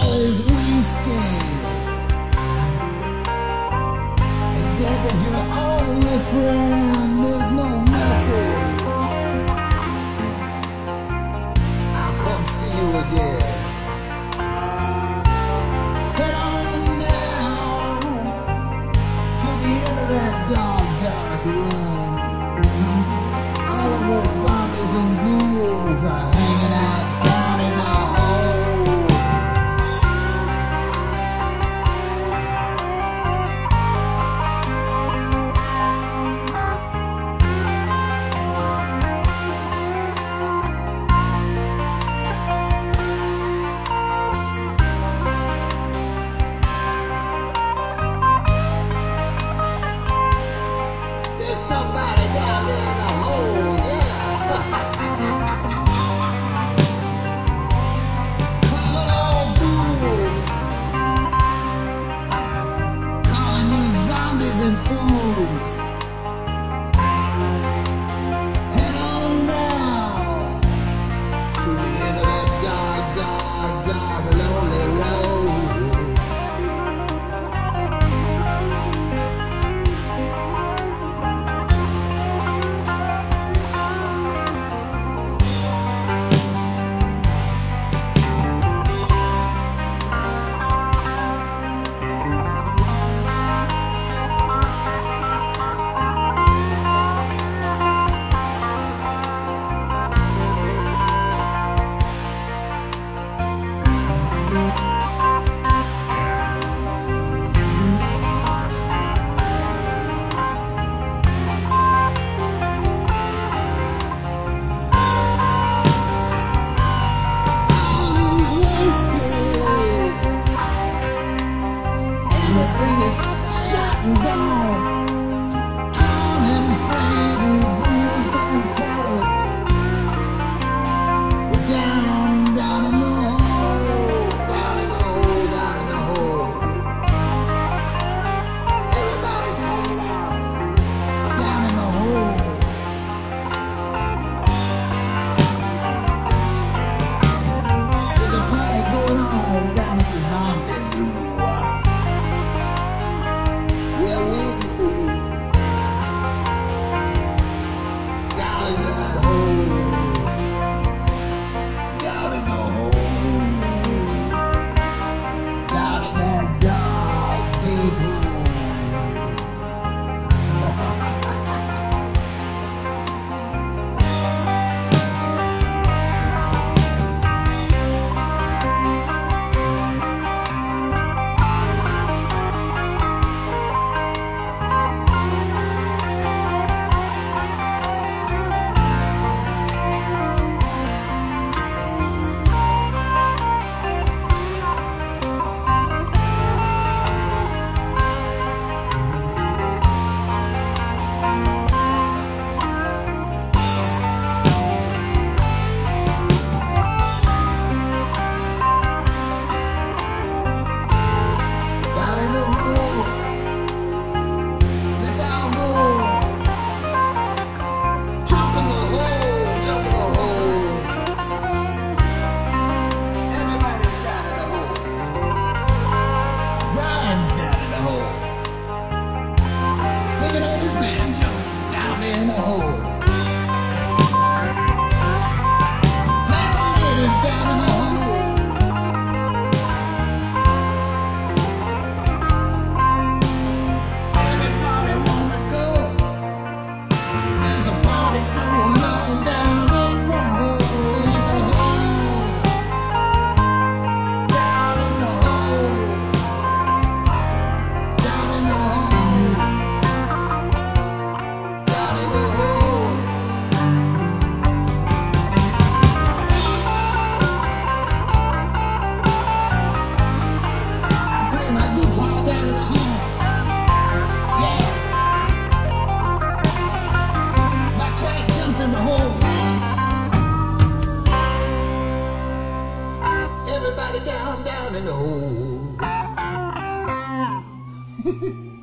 is wasted, and death is your only friend. There's no mercy. I'll come see you again. Head on down to the end of that dark, dark room. All of the zombies and ghouls are hanging out down in the hole. There's somebody down there in the hole, yeah. Calling all ghouls, calling you zombies and fools. Head on down to the end of that dark, dark, dark, lonely road. Everything is shot and gone, torn and frayed and bruised and tattered. We're down, down in the hole, down in the hole, down in the hole. Everybody's hanging out down in the hole. There's a party going on down at the zombie zoo. We're waiting for you down in that hole, down in the hole, down in that dark, deep hole. Down in the hole, picking up his banjo down there in the hole. Ladies down in the hole. Everybody wanna go. There's a party going on down in the hole, in the hole, down in the hole. Down in the hole, down in the hole. I play my guitar down in the hole. Yeah. My cat jumped in the hole. Everybody down, down in the hole.